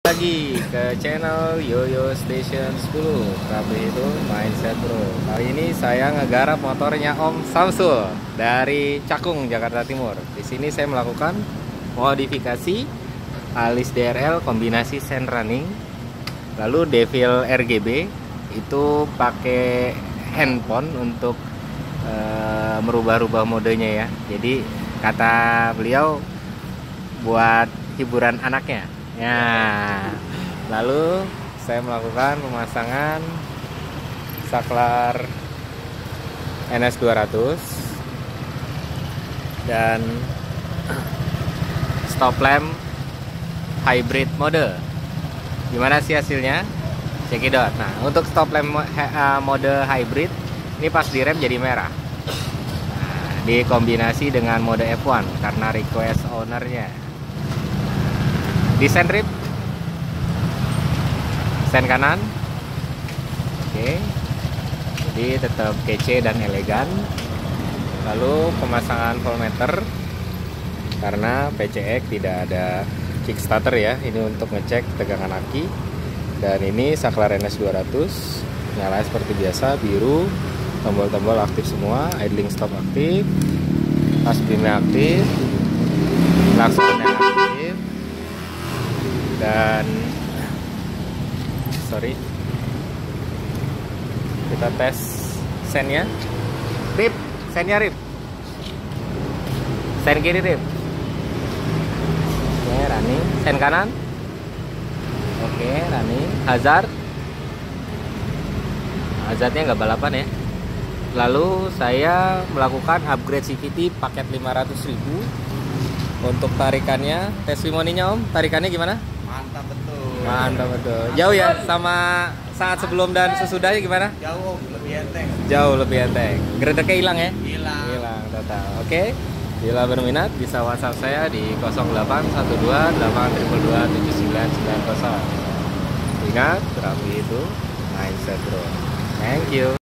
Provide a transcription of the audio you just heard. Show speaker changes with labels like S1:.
S1: lagi ke channel Yoyo Station 10, tapi itu Mindset Bro. Kali ini saya ngegarap motornya Om Samsul dari Cakung, Jakarta Timur. Di sini saya melakukan modifikasi alis DRL kombinasi Sand Running, lalu Devil RGB itu pakai handphone untuk merubah-rubah modenya ya. Jadi kata beliau buat hiburan anaknya. Ya, lalu saya melakukan pemasangan saklar NS200 dan stop lamp hybrid mode. Gimana sih hasilnya? Cekidot. Nah, untuk stop lamp mode hybrid ini pas direm jadi merah. Nah, dikombinasi dengan mode F1 karena request ownernya. Desain rib, sen kanan, oke, jadi tetap kece dan elegan. Lalu pemasangan voltmeter karena PCX tidak ada kickstarter ya, ini untuk ngecek tegangan aki. Dan ini saklar NS200 nyala seperti biasa, biru, tombol-tombol aktif semua, idling stop aktif, pas beamnya aktif, klaksonnya aktif. Dan kita tes sennya. Rip, sennya rip, sen kiri rip. Oke, running. Sen kanan. Oke, running. Hazardnya nggak balapan ya. Lalu saya melakukan upgrade CVT paket 500.000 untuk tarikannya. Testimoninya Om, tarikannya gimana?
S2: Mantap betul.
S1: Mantap betul. Jauh ya sama saat sebelum dan sesudahnya gimana?
S2: Jauh, lebih enteng.
S1: Jauh lebih enteng. Gredeknya hilang ya?
S2: Hilang.
S1: Hilang total. Oke. Bila berminat bisa WhatsApp saya di 0812 822 7990. Ingat, terapi itu mindset bro. Thank you.